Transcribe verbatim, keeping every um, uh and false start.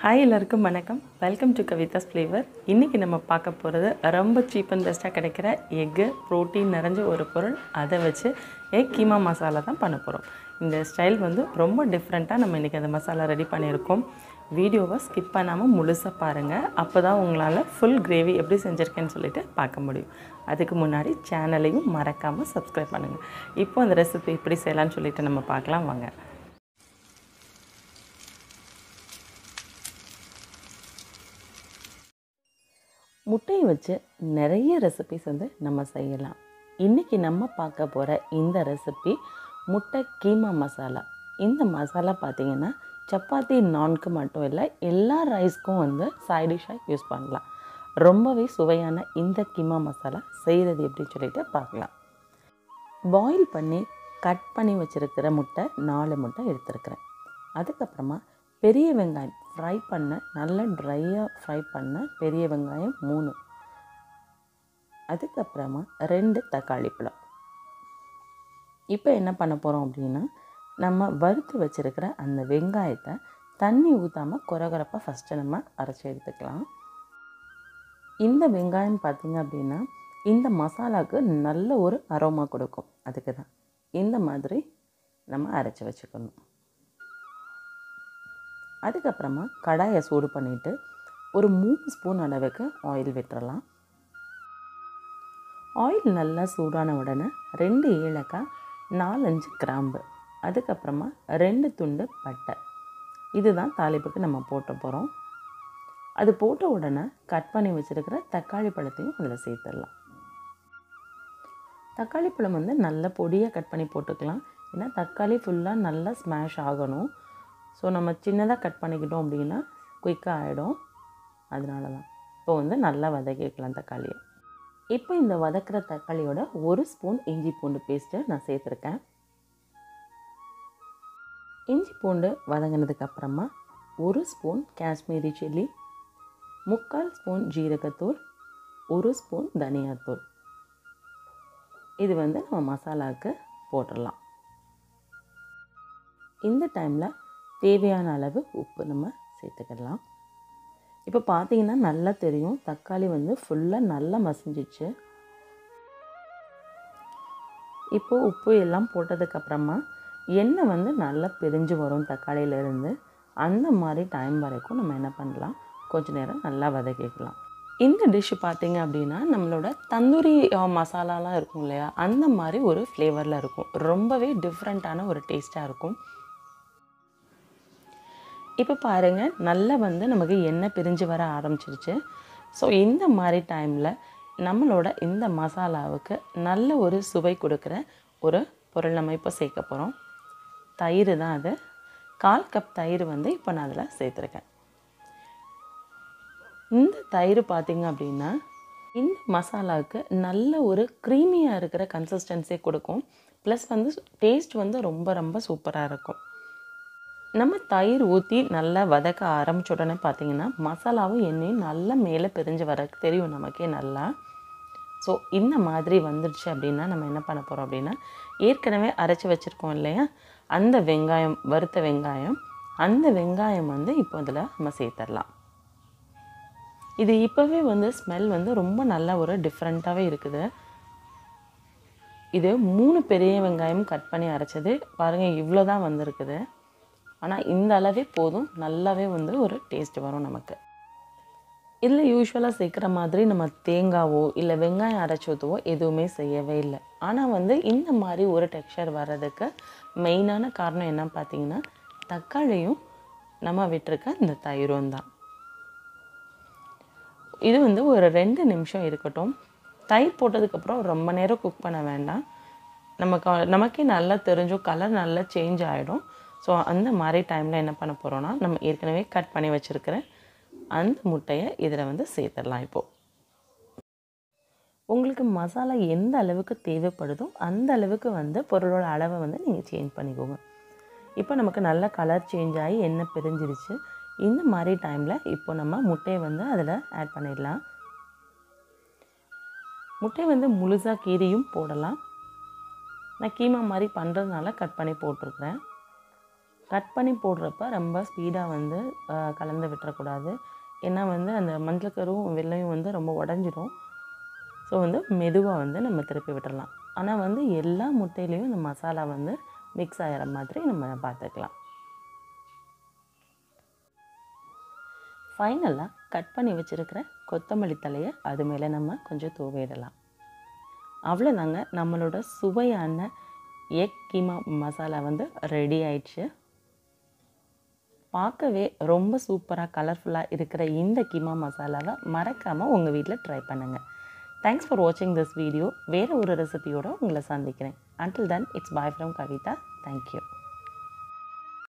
Hi எல்லாருக்கும் வணக்கம். Welcome to Kavitha's flavour. இன்றைக்கி நம்ம பார்க்க போகிறது ரொம்ப சீப் அண்ட் பெஸ்ட்டாக கிடைக்கிற எக்கு ப்ரோட்டீன் நிறைஞ்ச ஒரு பொருள். அதை வச்சு எக் கீமா மசாலா தான் பண்ண போகிறோம். இந்த ஸ்டைல் வந்து ரொம்ப டிஃப்ரெண்ட்டாக நம்ம இன்றைக்கி அந்த மசாலா ரெடி பண்ணியிருக்கோம். வீடியோவை ஸ்கிப் பண்ணாமல் முழுசாக பாருங்கள். அப்போ தான் உங்களால் ஃபுல் கிரேவி எப்படி செஞ்சுருக்கேன்னு சொல்லிட்டு பார்க்க முடியும். அதுக்கு முன்னாடி சேனலையும் மறக்காமல் சப்ஸ்கிரைப் பண்ணுங்கள். இப்போ அந்த ரெசிபி எப்படி செய்யலான்னு சொல்லிட்டு நம்ம பார்க்கலாம் வாங்க. முட்டையை வச்சு நிறைய ரெசிபிஸ் வந்து நம்ம செய்யலாம். இன்றைக்கி நம்ம பார்க்க போகிற இந்த ரெசிபி முட்டை கீமா மசாலா. இந்த மசாலா பார்த்திங்கன்னா சப்பாத்தி நான்க்கு மட்டும் இல்லை, எல்லா ரைஸ்க்கும் வந்து சைட் டிஷ்ஷாக யூஸ் பண்ணலாம். ரொம்பவே சுவையான இந்த கீமா மசாலா செய்கிறது எப்படின்னு சொல்லிட்டு பார்க்கலாம். பாயில் பண்ணி கட் பண்ணி வச்சுருக்கிற முட்டை நாலு முட்டை எடுத்துருக்கிறேன். அதுக்கப்புறமா பெரிய வெங்காயம் ஃப்ரை பண்ண, நல்லா ட்ரையாக ஃப்ரை பண்ண பெரிய வெங்காயம் மூணு. அதுக்கப்புறமா ரெண்டு தக்காளி பழம். இப்போ என்ன பண்ண போகிறோம் அப்படின்னா, நம்ம வறுத்து வச்சுருக்கிற அந்த வெங்காயத்தை தண்ணி ஊற்றாமல் கொரகொரப்பாக ஃபஸ்ட்டு நம்ம அரைச்சி எடுத்துக்கலாம். இந்த வெங்காயம் பார்த்திங்க அப்படின்னா இந்த மசாலாவுக்கு நல்ல ஒரு அரோமா கொடுக்கும். அதுக்கு தான் இந்த மாதிரி நம்ம அரைச்சி வச்சுக்கணும். அதுக்கப்புறமா கடாயை சூடு பண்ணிவிட்டு ஒரு மூணு ஸ்பூன் அளவுக்கு ஆயில் விட்டுறலாம். ஆயில் நல்லா சூடான உடனே ரெண்டு ஏலக்காய், நாலஞ்சு கிராம்பு, அதுக்கப்புறமா ரெண்டு துண்டு பட்டை, இதுதான் தாளிப்புக்கு நம்ம போட்ட போகிறோம். அது போட்ட உடனே கட் பண்ணி வச்சுருக்கிற தக்காளி பழத்தையும் அதில் சேர்த்துடலாம். தக்காளி பழம் வந்து நல்ல பொடியாக கட் பண்ணி போட்டுக்கலாம். ஏன்னா தக்காளி ஃபுல்லாக நல்லா ஸ்மாஷ் ஆகணும். ஸோ நம்ம சின்னதாக கட் பண்ணிக்கிட்டோம் அப்படின்னா குயிக்காக ஆகிடும். அதனால தான் இப்போ வந்து நல்லா வதக்கிக்கலாம் தக்காளியை. இப்போ இந்த வதக்கிற தக்காளியோட ஒரு ஸ்பூன் இஞ்சி பூண்டு பேஸ்ட்டு நான் சேர்த்துருக்கேன். இஞ்சி பூண்டு வதங்கினதுக்கப்புறமா ஒரு ஸ்பூன் காஷ்மீரி சில்லி, முக்கால் ஸ்பூன் ஜீரகத்தூள், ஒரு ஸ்பூன் தனியாத்தூள், இது வந்து நம்ம மசாலாவுக்கு போட்டுடலாம். இந்த டைமில் தேவையான அளவு உப்பு நம்ம சேர்த்துக்கலாம். இப்போ பார்த்தீங்கன்னா நல்லா தெரியும், தக்காளி வந்து ஃபுல்லாக நல்லா மசிஞ்சிச்சு. இப்போது உப்பு எல்லாம் போட்டதுக்கப்புறமா எண்ணெய் வந்து நல்லா பிரிஞ்சு வரும் தக்காளியிலேருந்து. அந்த மாதிரி டைம் வரைக்கும் நம்ம என்ன பண்ணலாம், கொஞ்சம் நேரம் நல்லா வதக்கிக்கலாம். இந்த டிஷ்ஷு பார்த்திங்க அப்படின்னா நம்மளோட தந்தூரி மசாலாலாம் இருக்கும் இல்லையா, அந்த மாதிரி ஒரு ஃப்ளேவரில் இருக்கும். ரொம்பவே டிஃப்ரெண்ட்டான ஒரு டேஸ்ட்டாக இருக்கும். இப்போ பாருங்கள், நல்லா வந்து நமக்கு எண்ணெய் பிரிஞ்சு வர ஆரம்பிச்சிருச்சு. ஸோ இந்த மாதிரி டைமில் நம்மளோட இந்த மசாலாவுக்கு நல்ல ஒரு சுவை கொடுக்குற ஒரு பொருள் நம்ம இப்போ சேர்க்க போகிறோம். தயிர் தான் அது. கால் கப் தயிர் வந்து இப்போ நான் அதில் சேர்த்துருக்கேன். இந்த தயிர் பார்த்திங்க அப்படின்னா இந்த மசாலாவுக்கு நல்ல ஒரு க்ரீமியாக இருக்கிற கன்சிஸ்டன்சியை கொடுக்கும். ப்ளஸ் வந்து டேஸ்ட் வந்து ரொம்ப ரொம்ப சூப்பராக இருக்கும். நம்ம தயிர் ஊற்றி நல்லா வதக்க ஆரம்பிச்ச உடனே பார்த்திங்கன்னா மசாலாவும் எண்ணெயும் நல்லா மேலே பிரிஞ்சு வர தெரியும் நமக்கே நல்லா. ஸோ இந்த மாதிரி வந்துடுச்சு அப்படின்னா நம்ம என்ன பண்ண போகிறோம் அப்படின்னா, ஏற்கனவே அரைச்சி வச்சுருக்கோம் இல்லையா அந்த வெங்காயம், வறுத்த வெங்காயம், அந்த வெங்காயம் வந்து இப்போ அதில் நம்ம சேர்த்துடலாம். இது இப்போவே வந்து ஸ்மெல் வந்து ரொம்ப நல்ல ஒரு டிஃப்ரெண்ட்டாகவே இருக்குது. இது மூணு பெரிய வெங்காயம் கட் பண்ணி அரைச்சது பாருங்கள், இவ்வளோ தான் வந்திருக்குது. ஆனால் இந்த அளவே போதும், நல்லாவே வந்து ஒரு டேஸ்ட் வரும் நமக்கு. இதில் யூஸ்வலாக சேர்க்குற மாதிரி நம்ம தேங்காவோ இல்லை வெங்காயம் அரைச்சி ஊற்றுவோ எதுவுமே செய்யவே இல்லை. ஆனால் வந்து இந்த மாதிரி ஒரு டெக்ஸ்சர் வர்றதுக்கு மெயினான காரணம் என்ன பார்த்திங்கன்னா, தக்காளியும் நம்ம விட்டுருக்க இந்த தயிரும் தான். இது வந்து ஒரு ரெண்டு நிமிஷம் இருக்கட்டும். தயிர் போட்டதுக்கப்புறம் ரொம்ப நேரம் குக் பண்ண வேண்டாம். நமக்கு நமக்கே நல்லா தெரிஞ்சும் கலர் நல்லா சேஞ்ச் ஆகிடும். ஸோ அந்த மாதிரி டைமில் என்ன பண்ண போகிறோன்னா, நம்ம ஏற்கனவே கட் பண்ணி வச்சுருக்கிற அந்த முட்டையை இதில் வந்து சேர்த்துடலாம். இப்போது உங்களுக்கு மசாலா எந்த அளவுக்கு தேவைப்படுதோ அந்த அளவுக்கு வந்து பொருளோட அளவை வந்து நீங்கள் சேஞ்ச் பண்ணிக்கோங்க. இப்போ நமக்கு நல்ல கலர் சேஞ்ச் ஆகி எண்ணெய் பிரிஞ்சிருச்சு. இந்த மாதிரி டைமில் இப்போ நம்ம முட்டையை வந்து அதில் ஆட் பண்ணிடலாம். முட்டையை வந்து முழுசாக கீரியும் போடலாம். நான் கீமா மாதிரி பண்ணுறதுனால கட் பண்ணி போட்டிருக்கிறேன். கட் பண்ணி போடுறப்ப ரொம்ப ஸ்பீடாக வந்து கலந்து விட்டுறக்கூடாது. ஏன்னா வந்து அந்த மஞ்சக்கருவும் வெள்ளையும் வந்து ரொம்ப உடஞ்சிரும். ஸோ வந்து மெதுவாக வந்து நம்ம திருப்பி விட்டுறலாம். ஆனால் வந்து எல்லா முட்டையிலையும் இந்த மசாலா வந்து மிக்ஸ் ஆகிற மாதிரி நம்ம பார்த்துக்கலாம். ஃபைனலாக கட் பண்ணி வச்சுருக்கிற கொத்தமல்லி தலையை அது மேலே நம்ம கொஞ்சம் தூவிடலாம். அவ்வளோதாங்க, நம்மளோட சுவையான எக் கீமா மசாலா வந்து ரெடி ஆயிடுச்சு. பார்க்கவே ரொம்ப சூப்பராக கலர்ஃபுல்லாக இருக்கிற இந்த கீமா மசாலாவை மறக்காமல் உங்கள் வீட்டில் ட்ரை பண்ணுங்கள். தேங்க்ஸ் ஃபார் வாட்சிங் திஸ் வீடியோ. வேறு ஒரு ரெசிபியோடு உங்களை சந்திக்கிறேன். Until then, it's bye from Kavitha. Thank you.